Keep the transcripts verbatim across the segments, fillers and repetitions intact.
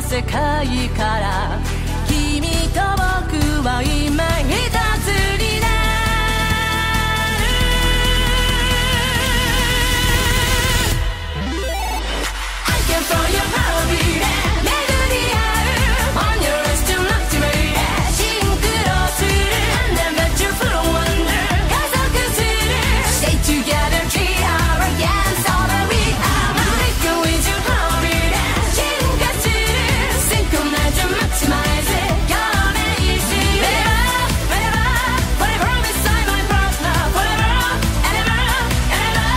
世界から君と僕は今一つになる。I can throw your melody で巡り合う On your list to look to me シンクロする And then let you flow under 加速する Stay together three hour against all that we are Make with your melody で進化する Synchronize and maximize it Your amazing Wherever, wherever Whatever beside my partner Forever and ever and ever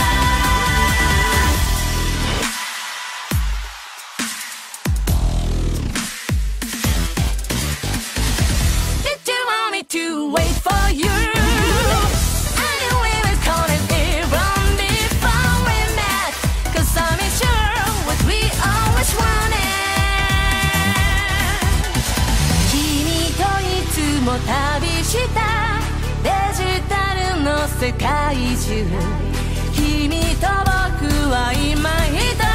Did you want me to wait for you? I knew we was calling even before we met Cause I'm sure what we always wanted 君といつも旅したデジタルの世界中君と僕は今一つ